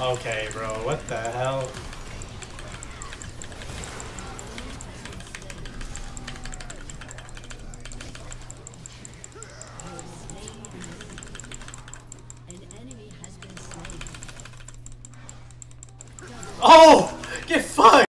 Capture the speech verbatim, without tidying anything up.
Okay, bro, what the hell? Oh! Get fucked!